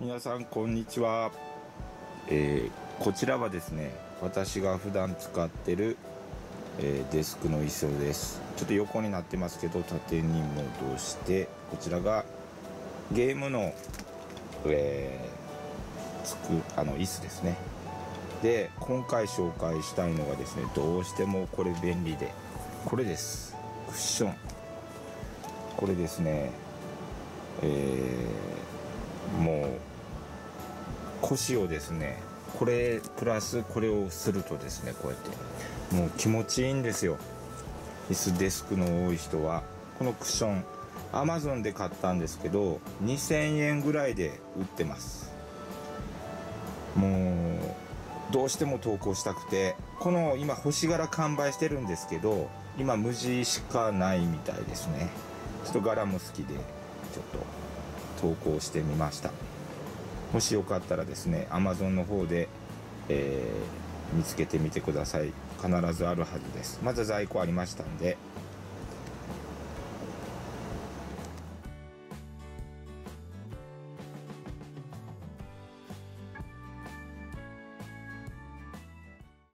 皆さんこんにちは。こちらはですね、私が普段使ってる、デスクの椅子です。ちょっと横になってますけど、縦に戻して、こちらがゲームの、椅子ですね。で、今回紹介したいのがですね、どうしてもこれ便利で、これです。クッション。これですね、もう腰をですね、これプラスこれをするとですね、こうやってもう気持ちいいんですよ。椅子デスクの多い人はこのクッション Amazon で買ったんですけど、2000円ぐらいで売ってます。もうどうしても投稿したくて、この今星柄完売してるんですけど、今無地しかないみたいですね。ちょっと柄も好きでちょっと投稿してみました。もしよかったらですね、 Amazon の方で、見つけてみてください。必ずあるはずです。まず在庫ありましたんで